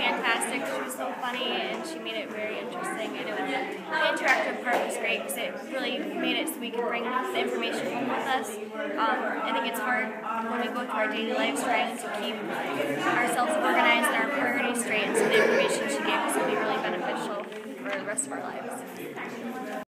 fantastic. She was so funny, and she made it very interesting. And the interactive part was great because it really made it so we could bring the information home with us. I think it's hard when we go through our daily lives trying to keep ourselves organized and our priorities straight. And so the information she gave us will be really beneficial for the rest of our lives.